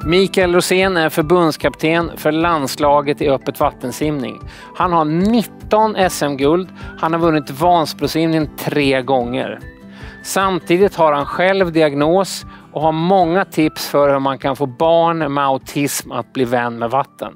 Mikael Rosén är förbundskapten för landslaget i öppet vattensimning. Han har 19 SM-guld. Han har vunnit Vansbrosimning 3 gånger. Samtidigt har han själv diagnos och har många tips för hur man kan få barn med autism att bli vän med vatten.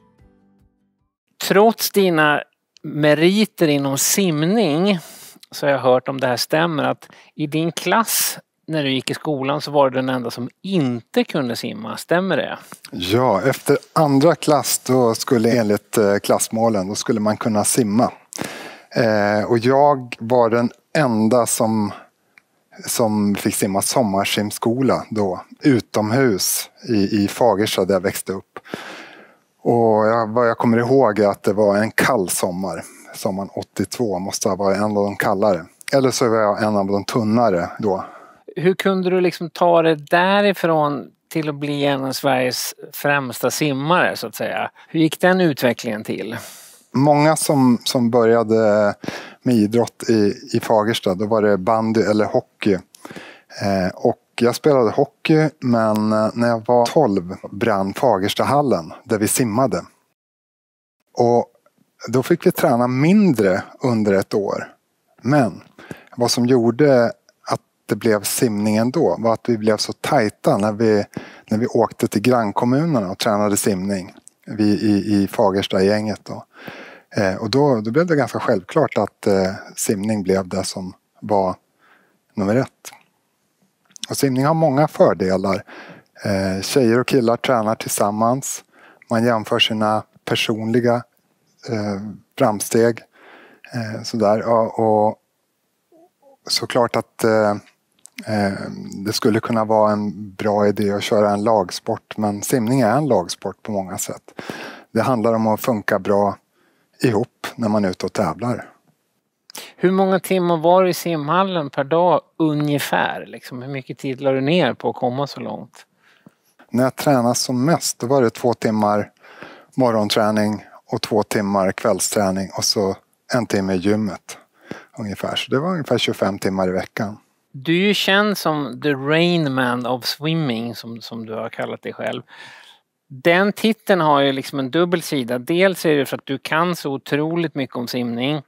Trots dina meriter inom simning så har jag hört om det här stämmer att i din klass när du gick i skolan så var du den enda som inte kunde simma. Stämmer det? Ja, efter andra klass då skulle enligt klassmålen då skulle man kunna simma. Och jag var den enda som fick simma sommarsimskola då, utomhus i Fagersta där jag växte upp. Och vad jag kommer ihåg är att det var en kall sommar. Sommaren 82 måste ha varit en av de kallare. Eller så var jag en av de tunnare då. Hur kunde du liksom ta det därifrån till att bli en av Sveriges främsta simmare så att säga? Hur gick den utvecklingen till? Många som började med idrott i Fagersta, då var det bandy eller hockey. Och jag spelade hockey, men när jag var 12 brann Fagerstahallen där vi simmade. Och då fick vi träna mindre under ett år. Men vad som gjorde att det blev simning ändå var att vi blev så tajta när vi åkte till grannkommunerna och tränade simning. Vi i Fagersta-gänget då. Och då blev det ganska självklart att simning blev det som var nummer 1. Och simning har många fördelar. Tjejer och killar tränar tillsammans. Man jämför sina personliga framsteg. Sådär. Och såklart att det skulle kunna vara en bra idé att köra en lagsport. Men simning är en lagsport på många sätt. Det handlar om att funka bra ihop när man är ute och tävlar. Hur många timmar var du i simhallen per dag ungefär? Liksom, hur mycket tid lade du ner på att komma så långt? När jag tränade som mest då var det 2 timmar morgonträning och 2 timmar kvällsträning och så 1 timme i gymmet ungefär. Så det var ungefär 25 timmar i veckan. Du är ju känd som the Rain Man of Swimming som du har kallat dig själv. Den titeln har ju liksom en dubbel sida. Dels är det för att du kan så otroligt mycket om simning.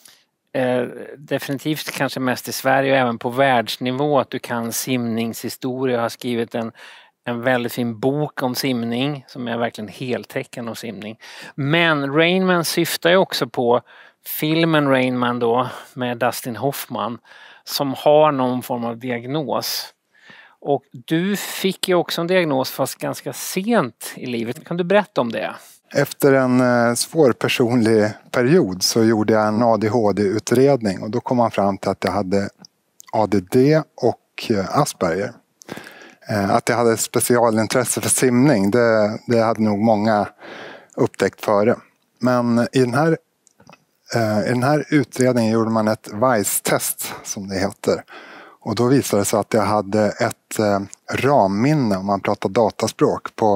Definitivt kanske mest i Sverige och även på världsnivå att du kan simningshistoria och har skrivit en väldigt fin bok om simning som är verkligen heltäckande om simning. Men Rain Man syftar ju också på filmen Rain Man då med Dustin Hoffman som har någon form av diagnos. Och du fick ju också en diagnos fast ganska sent i livet. Kan du berätta om det? Efter en svår personlig period så gjorde jag en ADHD-utredning och då kom man fram till att jag hade ADD och Asperger. Att jag hade specialintresse för simning, det hade nog många upptäckt före. Men i den här utredningen gjorde man ett VICE-test som det heter. Och då visade det sig att jag hade ett ramminne, om man pratar dataspråk, på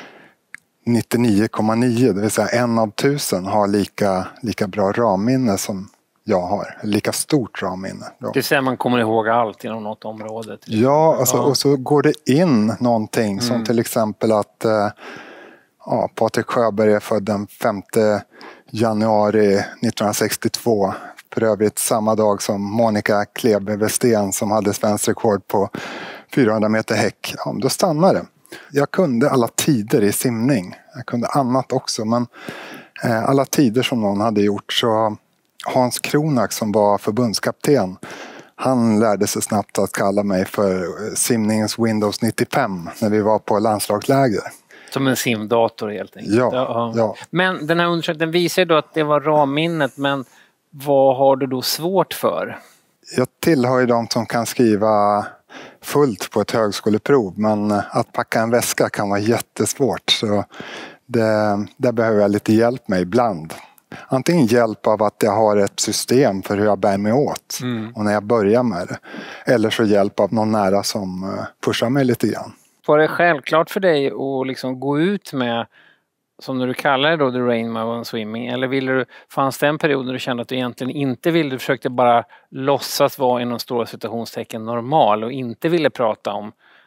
99,9. Det vill säga 1 av 1000 har lika bra ramminne som jag har. Lika stort ramminne. Då. Det vill säga man kommer ihåg allt inom något område. Ja, alltså, och så går det in någonting som till exempel att Patrik Sjöberg är född den 5 januari 1962. För övrigt samma dag som Monica Klebe Westén som hade svensk rekord på 400 meter häck. Ja, då stannar det. Jag kunde alla tider i simning. Jag kunde annat också, men alla tider som någon hade gjort. Så Hans Kronak som var förbundskapten, han lärde sig snabbt att kalla mig för simningens Windows 95 när vi var på landslagsläger. Som en simdator helt enkelt. Ja. Men den här undersökningen visar ju då att det var ramminnet, men vad har du då svårt för? Jag tillhör ju de som kan skriva fullt på ett högskoleprov, men att packa en väska kan vara jättesvårt. Så där behöver jag lite hjälp med ibland. Antingen hjälp av att jag har ett system för hur jag bär mig åt och när jag börjar med det. Eller så hjälp av någon nära som pushar mig lite grann. Var det självklart för dig att liksom gå ut med, som du kallar det då, the Rain Man of Swimming? Eller fanns det en period när du kände att du egentligen inte ville, du försökte bara låtsas vara inom stora citationstecken normal och inte ville prata om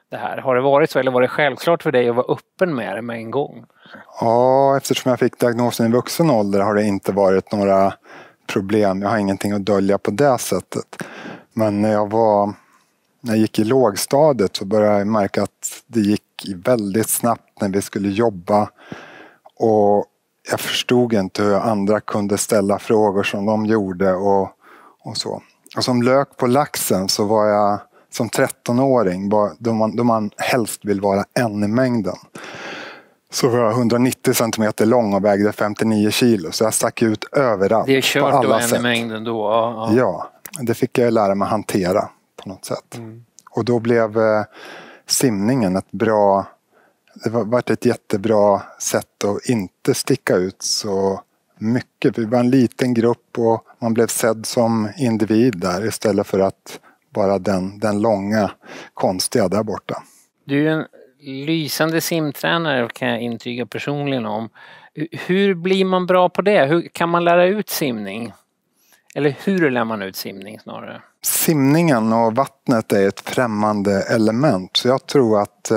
det här? Har det varit så eller var det självklart för dig att vara öppen med det med en gång? Ja, eftersom jag fick diagnosen i vuxen ålder har det inte varit några problem. Jag har ingenting att dölja på det sättet. Men när jag gick i lågstadiet så började jag märka att det gick väldigt snabbt när vi skulle jobba. Och jag förstod inte hur andra kunde ställa frågor som de gjorde och så. Och som lök på laxen så var jag som 13-åring, då man helst vill vara en i mängden. Så var jag 190 centimeter lång och vägde 59 kilo. Så jag stack ut överallt. Det är kört på alla då en sätt. i mängden då? Ja, det fick jag lära mig hantera på något sätt. Mm. Och då blev simningen det var ett jättebra sätt att inte sticka ut så mycket. Vi var en liten grupp och man blev sedd som individ där istället för att vara den långa konstiga där borta. Du är en lysande simtränare kan jag intyga personligen om. Hur blir man bra på det? Hur kan man lära ut simning? Eller hur lär man ut simning snarare? Simningen och vattnet är ett främmande element. Så jag tror att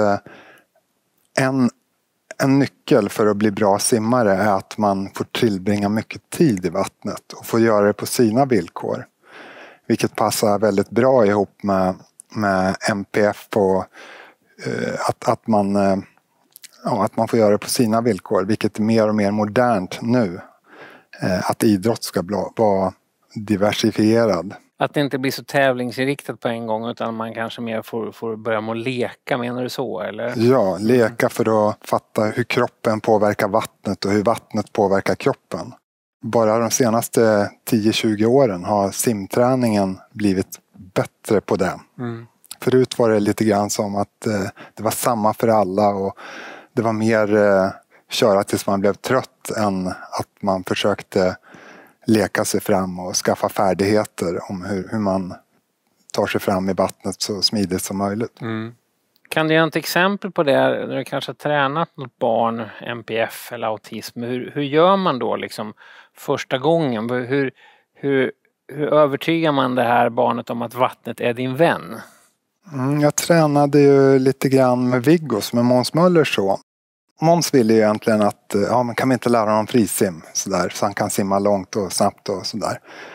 en nyckel för att bli bra simmare är att man får tillbringa mycket tid i vattnet och får göra det på sina villkor. Vilket passar väldigt bra ihop med MPF och att man får göra det på sina villkor. Vilket är mer och mer modernt nu. Att idrott ska vara diversifierad. Att det inte blir så tävlingsinriktat på en gång utan man kanske mer får börja med att leka, menar du så? Eller? Ja, leka för att fatta hur kroppen påverkar vattnet och hur vattnet påverkar kroppen. Bara de senaste 10-20 åren har simträningen blivit bättre på det. Mm. Förut var det lite grann som att det var samma för alla och det var mer köra tills man blev trött än att man försökte leka sig fram och skaffa färdigheter om hur man tar sig fram i vattnet så smidigt som möjligt. Mm. Kan du ge ett exempel på det när du kanske har tränat något barn, MPF eller autism? Hur gör man då liksom första gången? Hur övertygar man det här barnet om att vattnet är din vän? Jag tränade ju lite grann med Viggo som är Måns Möller så. Måns ville ju egentligen att man kan vi inte lära honom frisim så han kan simma långt och snabbt och sådär.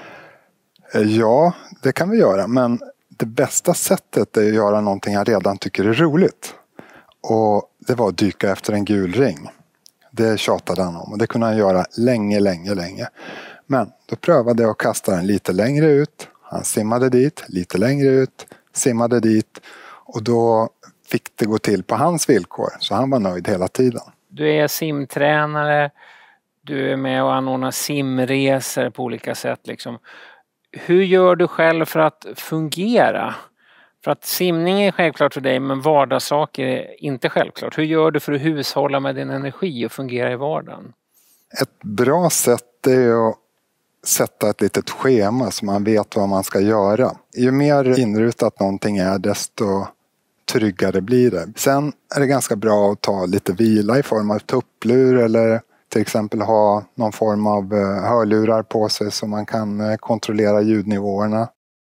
Ja, det kan vi göra, men det bästa sättet är att göra någonting han redan tycker är roligt. Och det var att dyka efter en gul ring. Det tjatade han om och det kunde han göra länge. Men då prövade jag att kasta den lite längre ut. Han simmade dit, lite längre ut, simmade dit och då fick det gå till på hans villkor. Så han var nöjd hela tiden. Du är simtränare, du är med och anordnar simresor på olika sätt. Liksom. Hur gör du själv för att fungera? För att simning är självklart för dig men vardagssaker är inte självklart. Hur gör du för att hushålla med din energi och fungera i vardagen? Ett bra sätt är att sätta ett litet schema så man vet vad man ska göra. Ju mer inrutat någonting är desto tryggare blir det. Sen är det ganska bra att ta lite vila i form av tupplur eller till exempel ha någon form av hörlurar på sig så man kan kontrollera ljudnivåerna.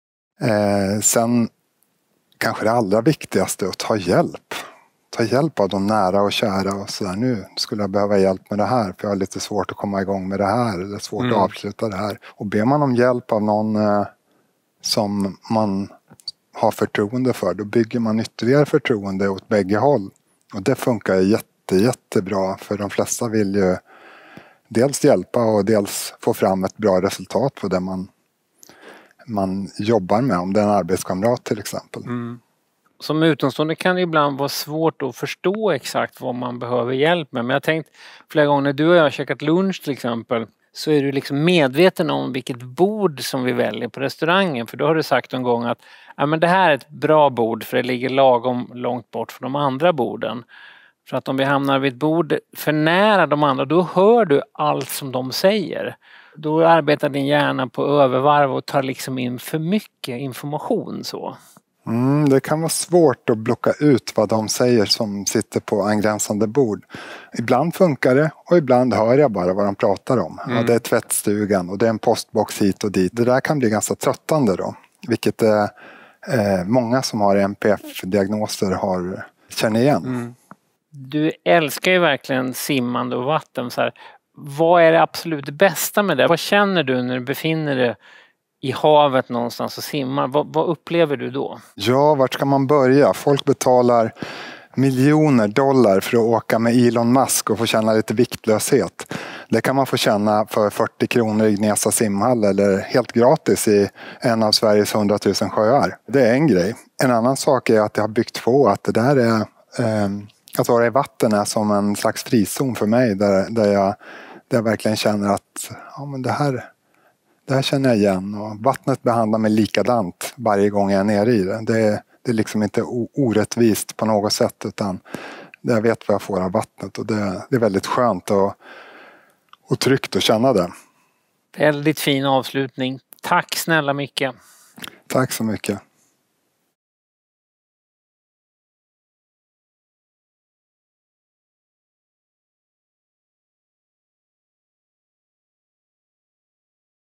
Sen kanske det allra viktigaste är att ta hjälp. Ta hjälp av de nära och kära och sådär. Nu skulle jag behöva hjälp med det här för jag har lite svårt att komma igång med det här eller svårt att avsluta det här. Och ber man om hjälp av någon som man har förtroende för, då bygger man ytterligare förtroende åt bägge håll. Och det funkar jättebra för de flesta vill ju dels hjälpa och dels få fram ett bra resultat på det man jobbar med, om det är en arbetskamrat till exempel. Mm. Som utomstående kan det ibland vara svårt att förstå exakt vad man behöver hjälp med. Men jag har tänkt flera gånger när du och jag har käkat lunch till exempel så är du liksom medveten om vilket bord som vi väljer på restaurangen. För då har du sagt en gång att men det här är ett bra bord för det ligger lagom långt bort från de andra borden. För att om vi hamnar vid ett bord för nära de andra då hör du allt som de säger. Då arbetar din hjärna på övervarv och tar liksom in för mycket information så. Det kan vara svårt att blocka ut vad de säger som sitter på angränsande bord. Ibland funkar det och ibland hör jag bara vad de pratar om. Ja, det är tvättstugan och det är en postbox hit och dit. Det där kan bli ganska tröttande då. Vilket är många som har NPF-diagnoser känner igen. Mm. Du älskar ju verkligen simmande och vatten. Så här, vad är det absolut bästa med det? Vad känner du när du befinner dig i havet någonstans och simmar? Vad upplever du då? Ja, vart ska man börja? Folk betalar miljoner dollar för att åka med Elon Musk och få känna lite viktlöshet. Det kan man få känna för 40 kronor i Gnesta simhall eller helt gratis i en av Sveriges 100 000 sjöar. Det är en grej. En annan sak är att jag har byggt på att det där är att vara i vatten är som en slags frizon för mig där jag verkligen känner att ja, men det här känner jag igen och vattnet behandlar mig likadant varje gång jag är nere i det. Det är liksom inte orättvist på något sätt utan jag vet vad jag får av vattnet och det är väldigt skönt och tryggt att känna det. Väldigt fin avslutning. Tack snälla Micke. Tack så mycket.